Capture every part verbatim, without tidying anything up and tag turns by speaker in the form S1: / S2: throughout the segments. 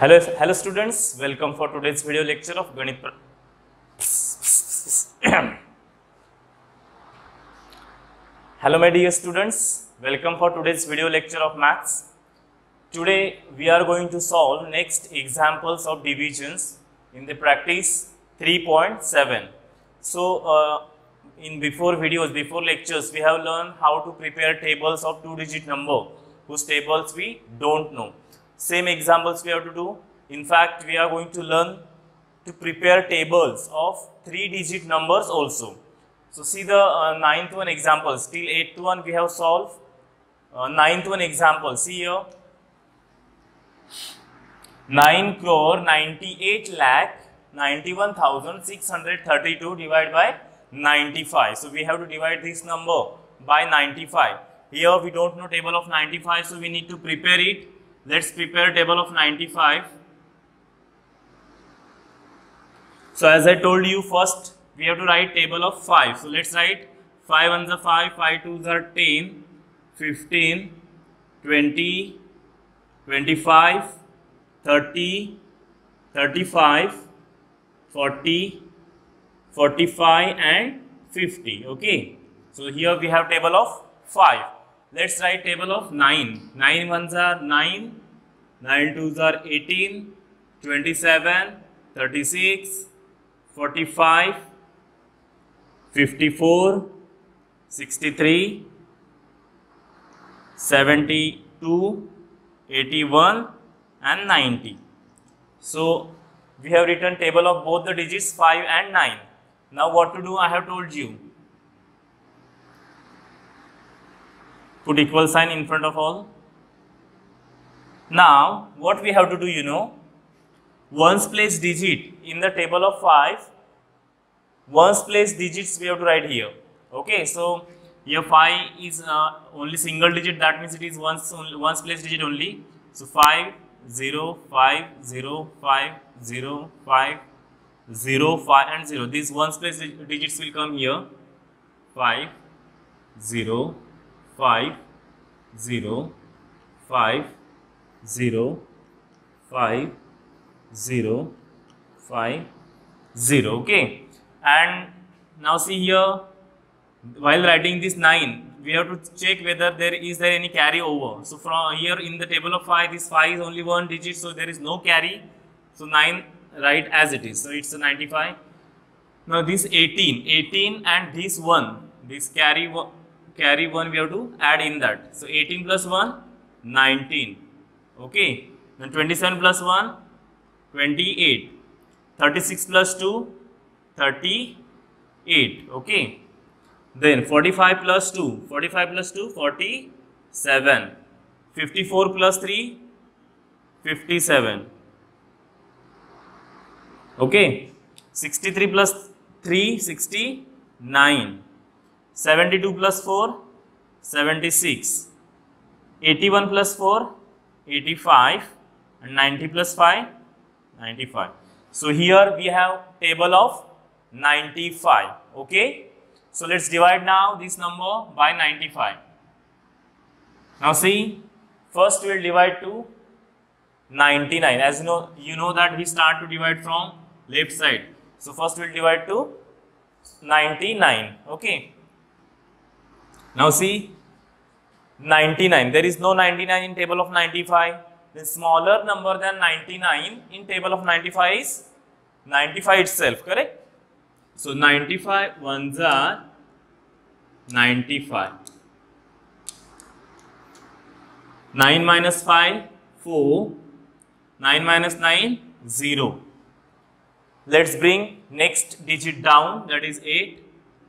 S1: Hello, hello students. Welcome for today's video lecture of Ganit. Hello, my dear students. Welcome for today's video lecture of maths. Today we are going to solve next examples of divisions in the practice three point seven. So, uh, in before videos, before lectures, we have learned how to prepare tables of two-digit number whose tables we don't know. Same examples we have to do. In fact, we are going to learn to prepare tables of three-digit numbers also. So, see the uh, ninth one example. Still eighth one we have solved. Uh, ninth one example. See here. nine crore ninety-eight lakh ninety-one thousand six hundred thirty-two divided by ninety-five. So, we have to divide this number by ninety-five. Here we don't know table of ninety-five, so we need to prepare it. Let's prepare table of ninety-five. So, as I told you, first we have to write table of five. So, let's write five ones are five, five twos are ten, fifteen, twenty, twenty-five, thirty, thirty-five, forty, forty-five and fifty. Okay. So, here we have table of five. Let's write table of nine. nine ones are nine, nine twos are eighteen, twenty-seven, thirty-six, forty-five, fifty-four, sixty-three, seventy-two, eighty-one and ninety. So, we have written table of both the digits five and nine. Now, what to do I have told you. Put equal sign in front of all. Now, what we have to do, you know, ones place digit in the table of five, ones place digits we have to write here. Okay, so here five is uh, only single digit, that means it is ones, only, ones place digit only. So, five, zero, five, zero, five, zero, five, zero, five and zero. These ones place digits will come here. five, zero, five, zero, five, zero, five, zero, five, zero. Okay. And now see here, while writing this nine, we have to check whether there is there any carry over. So, from here in the table of five, this five is only one digit, so there is no carry. So, nine write as it is. So, it's a ninety-five. Now, this eighteen, eighteen and this one, this carry one. Carry one we have to add in that. So, eighteen plus one, nineteen. Okay. Then twenty-seven plus one, twenty-eight. thirty-six plus two, thirty-eight. Okay. Then forty-five plus two, forty-five plus two, forty-seven. fifty-four plus three, fifty-seven. Okay. sixty-three plus three, sixty-nine. seventy-two plus four, seventy-six, eighty-one plus four, eighty-five and ninety plus five, ninety-five. So, here we have table of ninety-five. Okay. So, let's divide now this number by ninety-five. Now, see, first we will divide to ninety-nine. As you know, you know that we start to divide from left side. So, first we will divide to ninety-nine. Okay. Now, see, ninety-nine, there is no ninety-nine in table of ninety-five. The smaller number than ninety-nine in table of ninety-five is ninety-five itself, correct? So, ninety-five ones are ninety-five. nine minus five, four. nine minus nine, zero. Let's bring next digit down, that is eight.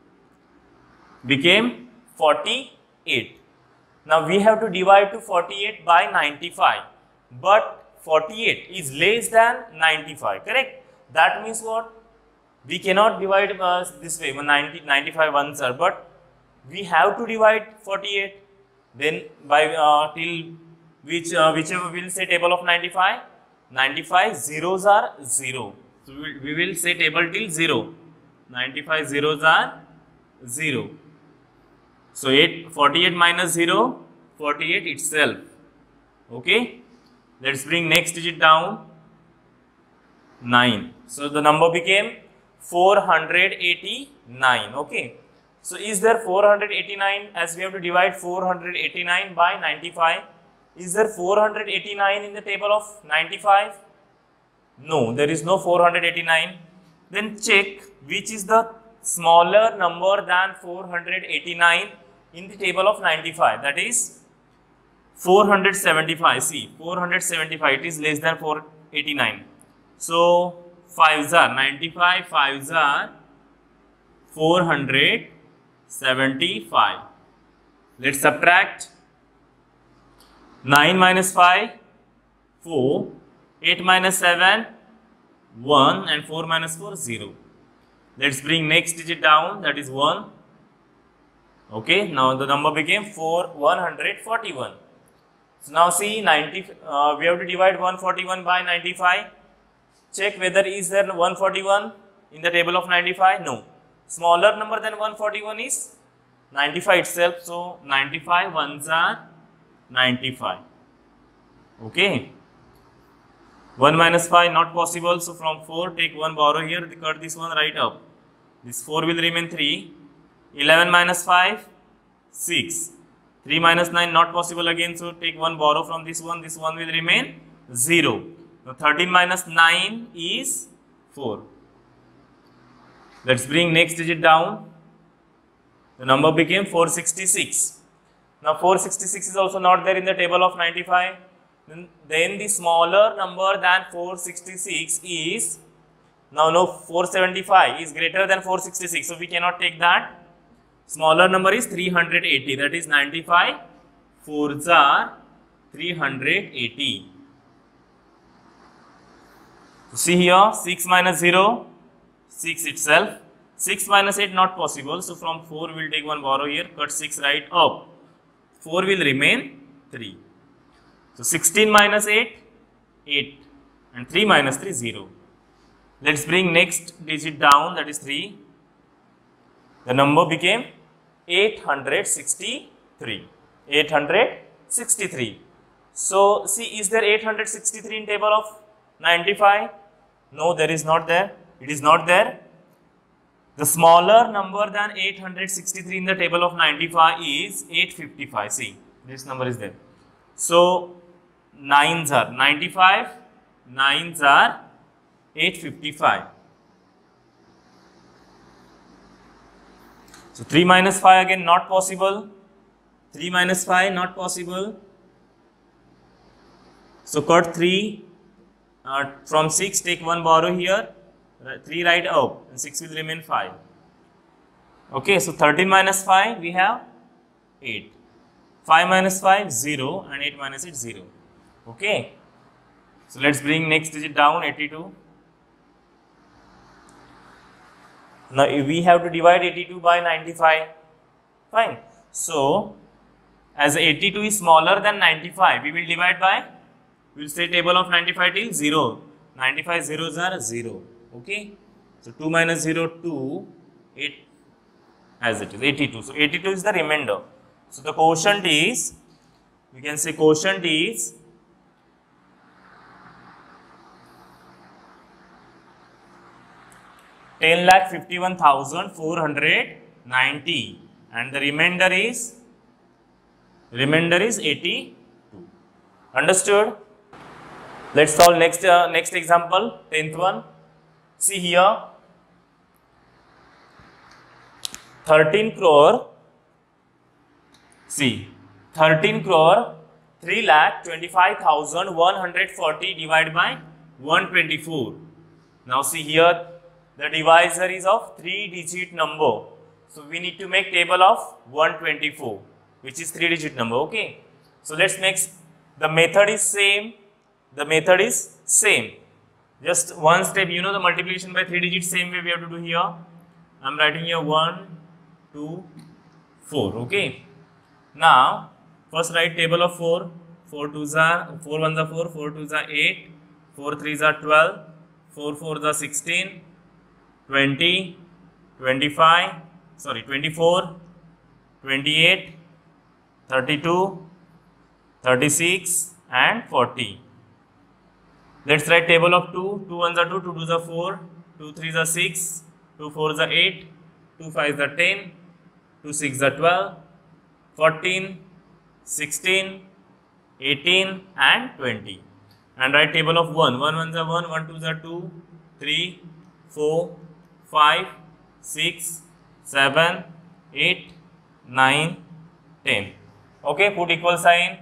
S1: Became forty-eight. Now, we have to divide to forty-eight by ninety-five, but forty-eight is less than ninety-five, correct? That means what? We cannot divide uh, this way, ninety, ninety-five ones are, but we have to divide forty-eight. Then by uh, till which uh, whichever we will say table of ninety-five, ninety-five zeros are zero. So, we, we will say table till zero. ninety-five zeros are zero. So, eight, forty-eight minus zero, forty-eight itself. Okay. Let us bring next digit down. nine. So the number became four hundred eighty-nine. Okay. So is there four hundred eighty-nine, as we have to divide four hundred eighty-nine by ninety-five? Is there four hundred eighty-nine in the table of ninety-five? No, there is no four hundred eighty-nine. Then check which is the smaller number than four hundred eighty-nine in the table of ninety-five. That is four hundred seventy-five. See, four hundred seventy-five, it is less than four hundred eighty-nine. So fives are ninety-five, fives are four hundred seventy-five. Let's subtract. nine minus five, four. eight minus seven, one, and four minus four, zero. Let's bring next digit down, that is one. Okay, now the number became four, one hundred forty-one. So now see, ninety, uh, we have to divide one hundred forty-one by ninety-five. Check whether is there one hundred forty-one in the table of ninety-five. No. Smaller number than one hundred forty-one is ninety-five itself. So ninety-five ones are ninety-five. Okay. one minus five not possible. So from four take one borrow here. Cut this one right up. This four will remain three. eleven minus five, six. three minus nine not possible again. So take one borrow from this one. This one will remain zero. Now thirteen minus nine is four. Let's bring next digit down. The number became four hundred sixty-six. Now four hundred sixty-six is also not there in the table of ninety-five. Then, then the smaller number than four hundred sixty-six is, now no, four hundred seventy-five is greater than four hundred sixty-six. So we cannot take that. Smaller number is three hundred eighty. That is ninety-five. fours are three hundred eighty. So see here, six minus zero, six itself. six minus eight not possible. So from four we will take one borrow here. Cut six right up. four will remain three. So sixteen minus eight, eight. And three minus three, zero. Let's bring next digit down, that is three. The number became eight hundred sixty-three. eight hundred sixty-three. So see, is there eight hundred sixty-three in table of ninety-five? No, there is not there. It is not there. The smaller number than eight hundred sixty-three in the table of ninety-five is eight hundred fifty-five. See, this number is there. So nines are ninety-five, nines are eight hundred fifty-five. So three minus five again not possible. three minus five not possible. So cut three. Uh, from six take one borrow here. three right up and six will remain five. Okay, so thirteen minus five we have eight. five minus five, zero, and eight minus eight, zero. Okay. So let's bring next digit down, eighty-two. Now we have to divide eighty-two by ninety-five. Fine. So as eighty-two is smaller than ninety-five, we will divide by, we will say table of ninety-five till zero. ninety-five zeros are zero. Okay. So two minus zero, two, eight as it is, eighty-two. So eighty-two is the remainder. So the quotient is, we can say quotient is ten lakh fifty-one thousand four hundred ninety, and the remainder is, remainder is eighty-two. Understood? Let's solve next uh, next example, tenth one. See here, thirteen crore. See, thirteen crore three lakh twenty-five thousand one hundred forty divided by one hundred twenty-four. Now see here, the divisor is of three digit number. So we need to make table of one hundred twenty-four, which is three digit number. Okay. So let's make, the method is same. The method is same. Just one step, you know the multiplication by three digits, same way we have to do here. I am writing here one, two, four. Okay. Now, first write table of four. four twos are, four ones are four, four twos are eight, four threes are twelve, four fours are sixteen, twenty, twenty-five, sorry, twenty-four, twenty-eight, thirty-two, thirty-six and forty. Let's write table of two. two ones are two, two twos are four, two threes are six, two fours are eight, two fives are ten, two sixes are twelve, fourteen, sixteen, eighteen and twenty. And write table of one. one ones are one, one twos are two, three, four, five, six, seven, eight, nine, ten. Okay, put equal sign.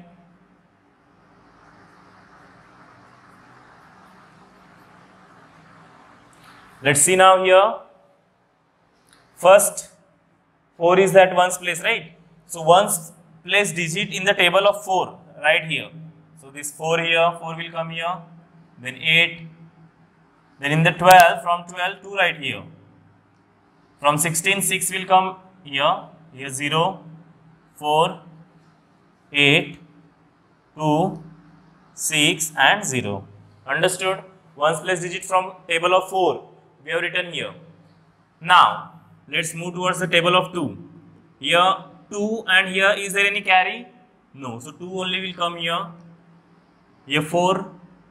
S1: Let's see now here. First, four is at ones place, right? So ones place digit in the table of four, right here. So this four here, four will come here, then eight, then in the twelve, from twelve, two right here. From sixteen, six will come here, here zero, four, eight, two, six and zero. Understood? Ones place digit from table of four. We have written here. Now, let's move towards the table of two. Here two and here is there any carry? No. So two only will come here. Here four,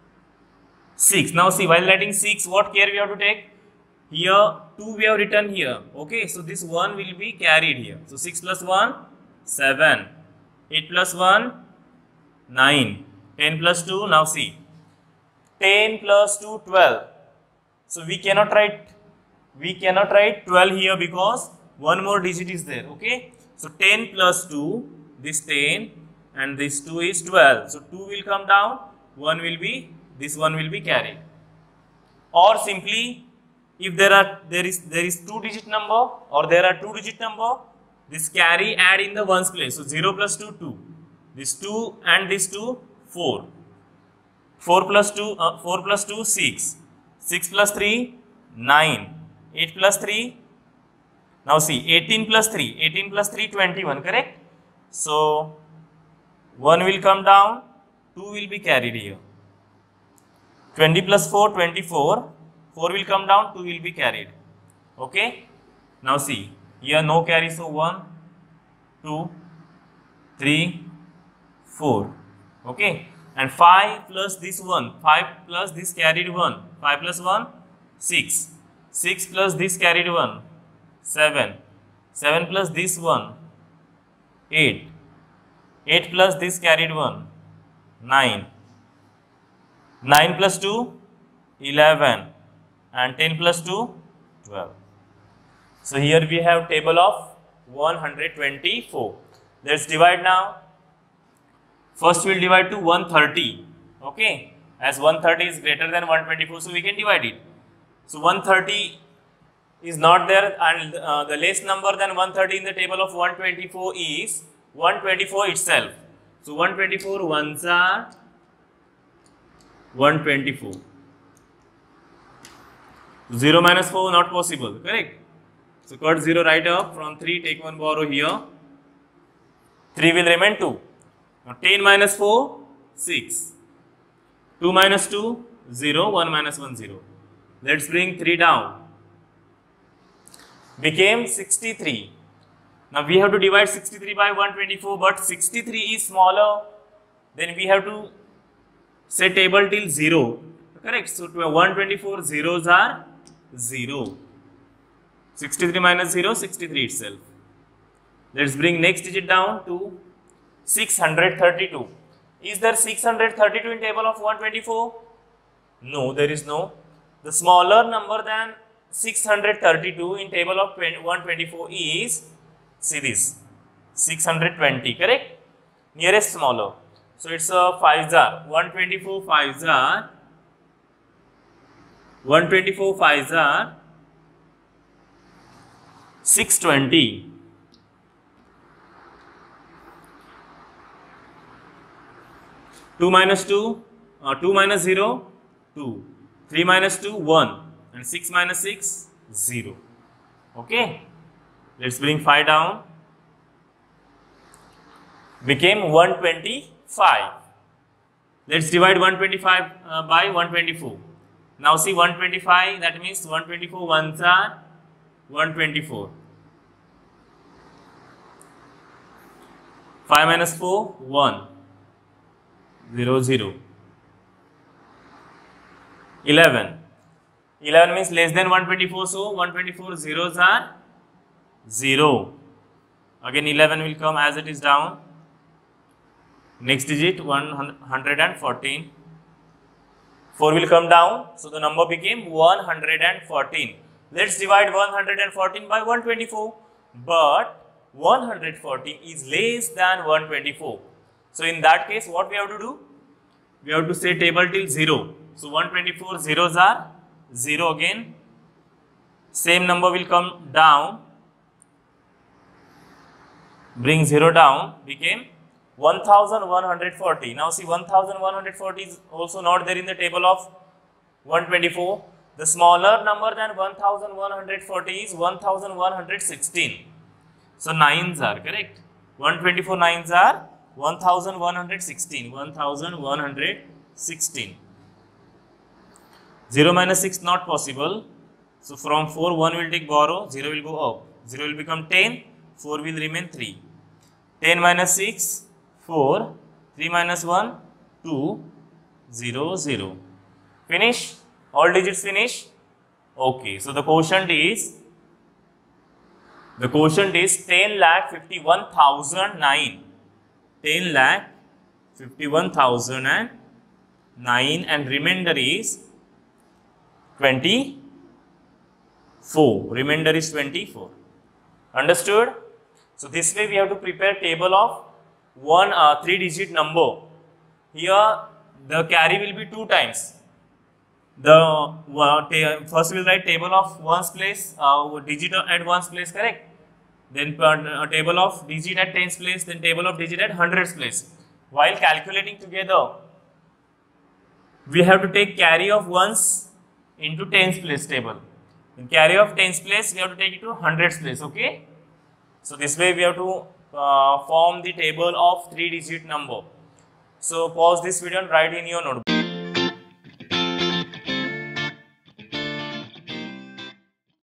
S1: six. Now see, while writing six, what care we have to take? Here two we have written here. Okay, so this one will be carried here. So six plus one, seven. eight plus one, nine. ten plus two, now see. ten plus two, twelve. So we cannot write, we cannot write twelve here because one more digit is there, okay. So ten plus two, this ten and this two is twelve. So two will come down, one will be, this one will be carried. Or simply, if there are, there is, there is two digit number or there are two digit number, this carry add in the ones place. So zero plus two, two. This two and this two, four. four plus two, uh, four plus two, six. six plus three, nine. eight plus three, now see, eighteen plus three, eighteen plus three, twenty-one, correct? So, one will come down, two will be carried here. twenty plus four, twenty-four, four will come down, two will be carried. Okay? Now see, here no carry, so one, two, three, four. Okay? And five plus this one, five plus this carried one, five plus one, six. six plus this carried one, seven. seven plus this one, eight. eight plus this carried one, nine. nine plus two, eleven. And ten plus two, twelve. So here we have table of one hundred twenty-four. Let's divide now. First we will divide to one hundred thirty, okay, as one hundred thirty is greater than one hundred twenty-four, so we can divide it. So one hundred thirty is not there and uh, the less number than one hundred thirty in the table of one hundred twenty-four is one hundred twenty-four itself. So one hundred twenty-four ones are one hundred twenty-four. zero minus four not possible, correct? So cut zero right up, from three take one borrow here, three will remain two. Now ten minus four, six. two minus two, zero. one minus one, zero. Let's bring three down. Became sixty-three. Now we have to divide sixty-three by one hundred twenty-four, but sixty-three is smaller. Then we have to set table till zero. Correct? So to one hundred twenty-four, zeros are zero. sixty-three minus zero, sixty-three itself. Let's bring next digit down to six hundred thirty-two. Is there six hundred thirty-two in table of one hundred twenty-four? No, there is no. The smaller number than six hundred thirty-two in table of one hundred twenty-four is, see this, six hundred twenty, correct? Nearest smaller. So it's a five jar. one hundred twenty-four five jar. one hundred twenty-four five jar. six hundred twenty. two minus two, uh, two minus zero, two. three minus two, one. And six minus six, zero. Okay. Let's bring five down. Became one hundred twenty-five. Let's divide one hundred twenty-five uh, by one hundred twenty-four. Now see one hundred twenty-five, that means one hundred twenty-four ones are one hundred twenty-four. five minus four, one. zero, zero. eleven. eleven means less than one twenty-four, so one twenty-four zeros are zero. Again eleven will come as it is down. Next digit one hundred fourteen. four will come down, so the number became one hundred fourteen. Let's divide one hundred fourteen by one twenty-four. But one hundred fourteen is less than one twenty-four. So in that case, what we have to do? We have to say table till zero. So one twenty-four zeros are zero again. Same number will come down. Bring zero down, became one thousand one hundred forty. Now see, one thousand one hundred forty is also not there in the table of one twenty-four. The smaller number than one thousand one hundred forty is one thousand one hundred sixteen. So nines are correct. one twenty-four nines are one thousand one hundred sixteen. one thousand one hundred sixteen. zero minus six not possible. So from four, one will take borrow, zero will go up. zero will become ten, four will remain three. ten minus six, four, three minus one, two, zero, zero. Finish? All digits finish? Okay, so the quotient is, the quotient is ten lakh fifty-one thousand nine. ten lakh fifty-one thousand nine and remainder is twenty-four. Remainder is twenty-four. Understood? So this way we have to prepare table of one uh, three digit number. Here the carry will be two times. The uh, first we will write table of ones place, uh, digit at ones place, correct? Then uh, table of digit at tens place, then table of digit at hundreds place. While calculating together, we have to take carry of ones into tens place table. In carry of tens place, we have to take it to hundreds place, okay? So this way we have to uh, form the table of three digit number. So pause this video and write in your notebook.